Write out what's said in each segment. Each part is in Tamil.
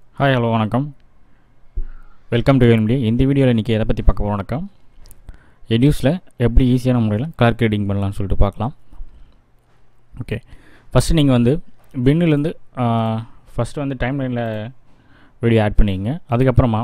ஹாய் ஹலோ வணக்கம். Welcome to LMT. இந்த வீடியோவில் இன்றைக்கி எதை பற்றி பார்க்க போகிறோம்னாக்கா, எடியூஸில் எப்படி ஈஸியான முறையில் கலர் கிரேடிங் பண்ணலாம்னு சொல்லிட்டு பார்க்கலாம். ஓகே, ஃபஸ்ட்டு நீங்கள் வந்து பின்னிலேருந்து ஃபஸ்ட்டு வந்து டைம் லைனில் வீடியோ ஆட் பண்ணிங்க. அதுக்கப்புறமா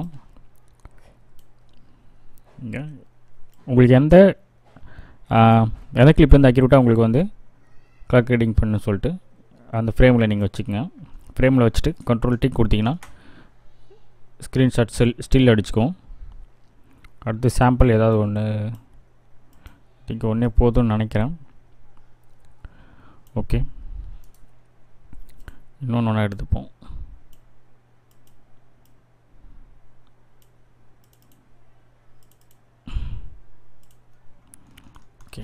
இங்கே உங்களுக்கு எந்த கிளிப் வந்து அக்யூரேட்டாக உங்களுக்கு வந்து கலர் கிரேடிங் பண்ணு சொல்லிட்டு அந்த ஃப்ரேமில் நீங்கள் வச்சுக்கோங்க. ஃப்ரேமில் வச்சுட்டு கண்ட்ரோல் டிக் கொடுத்தீங்கன்னா ஸ்க்ரீன்ஷாட் ஸ்டில் அடிச்சுக்கும். அடுத்து சாம்பிள் ஏதாவது ஒன்று இன்றைக்கி ஒன்றே போதும்னு நினைக்கிறேன். ஓகே, இன்னொன்று ஒன்றா எடுத்துப்போம். ஓகே,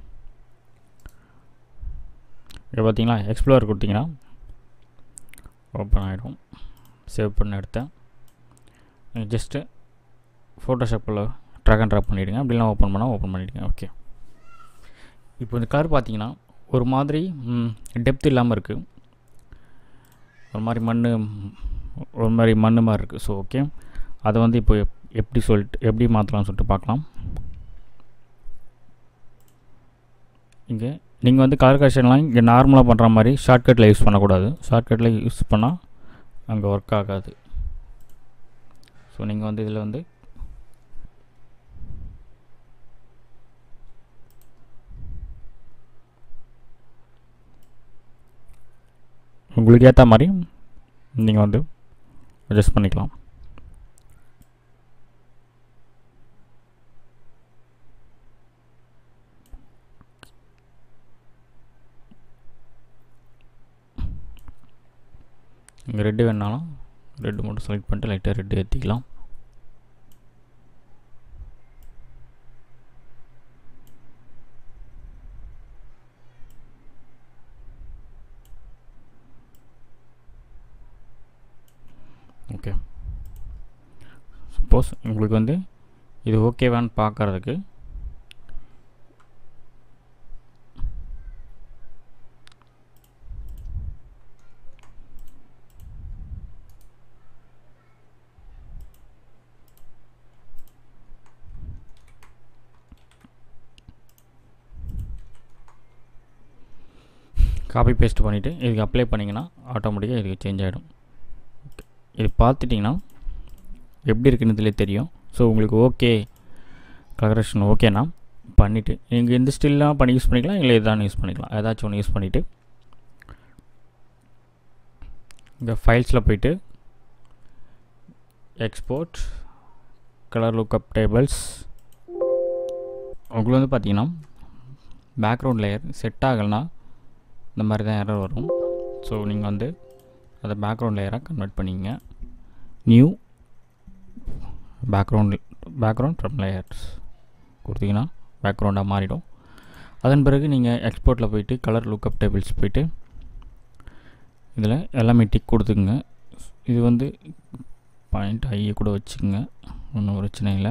இப்போ பார்த்தீங்களா, எக்ஸ்ப்ளோரர் கொடுத்தீங்கன்னா ஓப்பன் ஆகிடும். சேவ் பண்ண எடுத்தேன். நீங்கள் ஜஸ்ட்டு ஃபோட்டோஷாப்பில் ட்ராக் அண்ட் ட்ராப் பண்ணிவிடுங்க. அப்படிலாம் ஓப்பன் பண்ணால் ஓப்பன் பண்ணிவிடுங்க. ஓகே, இப்போ இந்த கலர் பார்த்தீங்கன்னா ஒரு மாதிரி டெப்த் இல்லாமல் இருக்குது. ஒரு மாதிரி மண் மாதிரி இருக்குது. ஸோ ஓகே, அதை வந்து இப்போ எப்படி மாற்றலாம்னு சொல்லிட்டு பார்க்கலாம். இங்கே நீங்கள் வந்து கலர் கரெக்ஷன்லாம் இங்கே நார்மலாக பண்ணுற மாதிரி ஷார்ட்கட்டில் யூஸ் பண்ணக்கூடாது. ஷார்ட்கட்டில் யூஸ் பண்ணால் அங்கே ஒர்க் ஆகாது. ஸோ நீங்கள் வந்து இதில் வந்து உங்களுக்கு ஏற்ற மாதிரி நீங்கள் வந்து அட்ஜஸ்ட் பண்ணிக்கலாம். இங்கே ரெட்டு வேணாலும் ரெட்டு மட்டும் செலக்ட் பண்ணிட்டு லைட்டாக ரெட்டு ஏற்றிக்கலாம். ஓகே, சப்போஸ் உங்களுக்கு வந்து இது ஓகேவான்னு பார்க்குறதுக்கு காப்பி பேஸ்ட் பண்ணிவிட்டு இதுக்கு அப்ளை பண்ணிங்கன்னா ஆட்டோமேட்டிக்காக இதுக்கு சேஞ்ச் ஆகிடும். இது பார்த்துட்டிங்கன்னா எப்படி இருக்குன்னு இதிலே தெரியும். ஸோ உங்களுக்கு ஓகே கலரேஷன் ஓகேனா பண்ணிவிட்டு நீங்கள் இந்த ஸ்டில்லாம் பண்ணி யூஸ் பண்ணிக்கலாம், இல்லை இதான் யூஸ் பண்ணிக்கலாம். ஏதாச்சும் ஒன்று யூஸ் பண்ணிவிட்டு இந்த ஃபைல்ஸில் போய்ட்டு எக்ஸ்போர்ட் கலர் லுக்கப் டேபிள்ஸ், உங்களுக்கு வந்து பார்த்திங்கன்னா பேக்ரவுண்ட் லேயர் செட் ஆகலைன்னா இந்த மாதிரி தான் எரர் வரும். ஸோ நீங்கள் வந்து அதை பேக்ரவுண்ட் லேயராக கன்வெர்ட் பண்ணிங்க. நியூ பேக்ரவுண்ட் ஃப்ரம் லேயர்ஸ் கொடுத்தீங்கன்னா பேக்ரவுண்டாக மாறிடும். அதன் பிறகு நீங்கள் எக்ஸ்போர்ட்டில் போய்ட்டு கலர் லுக்கப் டேபிள்ஸ் போய்ட்டு இதில் எல்லாமே டிக் கொடுத்துக்குங்க. இது வந்து பாயிண்ட் ஐயை கூட வச்சுக்கோங்க, ஒன்றும் பிரச்சனை இல்லை.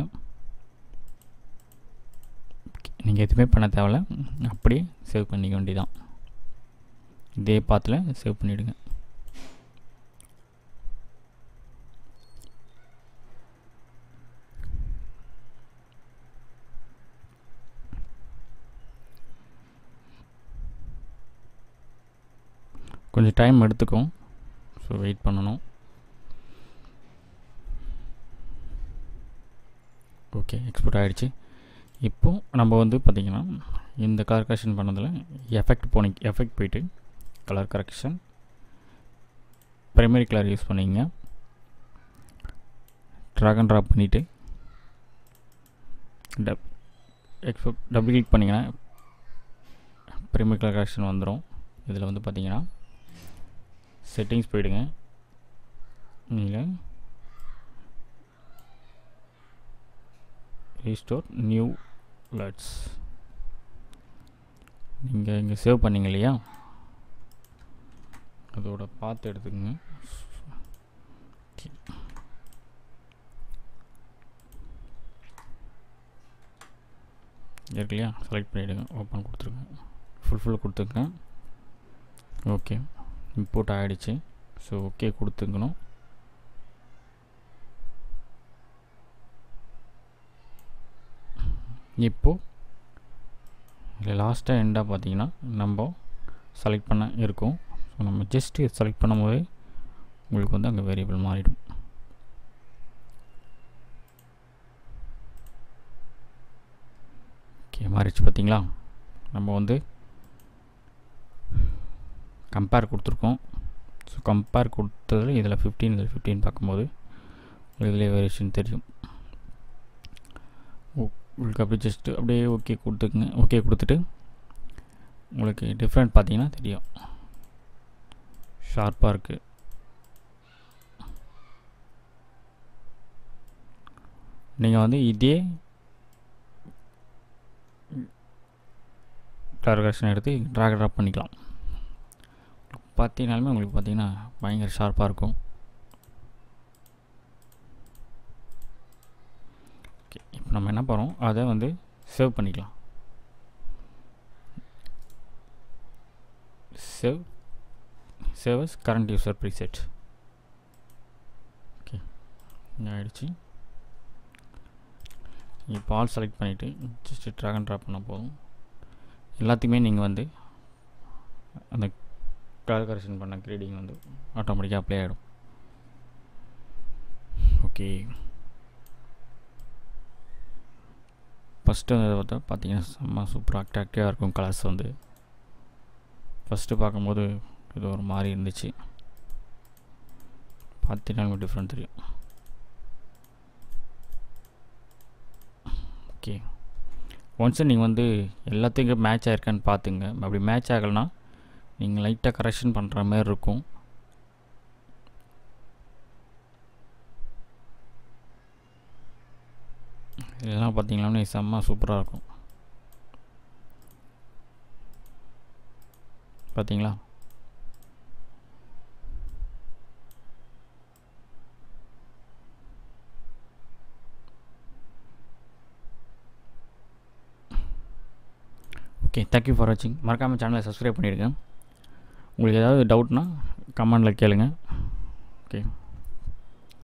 நீங்கள் எதுவுமே பண்ண தேவையில்ல, அப்படியே சேவ் பண்ணிக்க வேண்டியதான். இதே பாத்தில் சேவ் பண்ணிவிடுங்க. கொஞ்சம் டைம் எடுத்துக்கும், ஸோ வெயிட் பண்ணணும். ஓகே, எக்ஸ்போர்ட் ஆகிடுச்சு. இப்போது நம்ம வந்து பார்த்திங்கன்னா இந்த கலர் கரெக்ஷன் பண்ணதில் எஃபெக்ட் போயிட்டு colour correction primary colour use பண்ணிங்க. ட்ராக் அண்ட் ட்ராப் பண்ணிவிட்டு டபுள் கிளிக் பண்ணிங்கன்னா ப்ரைமரி கலர் கரெக்ஷன் வந்துடும். இதில் வந்து பார்த்திங்கன்னா செட்டிங்ஸ் போயிடுங்க. நீங்கள் ரீஸ்டோர் நியூ LUTS நீங்கள் இங்கே சேவ் பண்ணிங்க இல்லையா, அதோட பார்த்து எடுத்துக்கங்க. இருக்கு இல்லையா, செலக்ட் பண்ணிவிடுங்க, ஓப்பன் கொடுத்துருங்க, ஃபுல் கொடுத்துருங்க. ஓகே, இம்போர்ட் ஆகிடுச்சு. ஸோ ஓகே கொடுத்துக்கணும். இப்போது இதில் லாஸ்ட்டாக எண்டாக பார்த்தீங்கன்னா நம்ம செலக்ட் பண்ண இருக்கும். ஸோ நம்ம ஜஸ்ட்டு செலக்ட் பண்ணும்போது உங்களுக்கு வந்து அங்கே வேரியபிள் மாறிடும். ஓகே, மாறிடுச்சு பார்த்தீங்களா. நம்ம வந்து கம்பேர் கொடுத்துருக்கோம். ஸோ கம்பேர் கொடுத்ததில் இதில் 15 இதில் 15 பார்க்கும்போது இதில் வேரியேஷன் தெரியும். உங்களுக்கு அப்படி ஜஸ்ட்டு அப்படியே ஓகே கொடுத்துக்குங்க. ஓகே கொடுத்துட்டு உங்களுக்கு டிஃப்ரெண்ட் பார்த்தீங்கன்னா தெரியும், ஷார்ப்பாக இருக்குது. நீங்கள் வந்து இதே கலர் எடுத்து ட்ராக் அண்ட் ட்ராப் பண்ணிக்கலாம். பார்த்தீங்கனாலுமே உங்களுக்கு பார்த்தீங்கன்னா பயங்கர ஷார்ப்பாக இருக்கும். ஓகே, இப்போ நம்ம என்ன பண்ணுறோம், அதை வந்து சேவ் பண்ணிக்கலாம். Save as current user preset. Okay, இங்கே ஆகிடுச்சு. இப்போ ஆல் செலக்ட் பண்ணிவிட்டு ஜஸ்ட்டு ட்ராக் அண்ட் ட்ராப் பண்ண போதும். எல்லாத்தையுமே நீங்கள் வந்து அந்த கலர் கரெக்ஷன் பண்ண கிரேடிங் வந்து ஆட்டோமேட்டிக்காக அப்ளை ஆகிடும். ஓகே, ஃபஸ்ட்டு வந்து பார்த்தீங்கன்னா செம்ம சூப்பராக அட்ராக்டிவாக இருக்கும். கலர்ஸ் வந்து ஃபஸ்ட்டு பார்க்கும்போது இது ஒரு மாதிரி இருந்துச்சு, பார்த்தீங்கன்னா டிஃப்ரெண்ட் தெரியும். ஓகே, ஒன்ஸ் நீங்கள் வந்து எல்லாத்துக்கும் மேட்ச் ஆகிருக்கான்னு பார்த்துங்க. அப்படி மேட்ச் ஆகலைன்னா நீங்கள் லைட்டாக கரெக்ஷன் பண்ணுற மாதிரி இருக்கும். இதெல்லாம் பார்த்தீங்கன்னா செம்ம சூப்பராக இருக்கும். பார்த்தீங்களா? ஓகே, தேங்க்யூ ஃபார் வாட்சிங். மறக்காமல் சேனலை சப்ஸ்கிரைப் பண்ணிடுங்க. உங்களுக்கு ஏதாவது டவுட்னா கமெண்டில் கேளுங்க. ஓகே.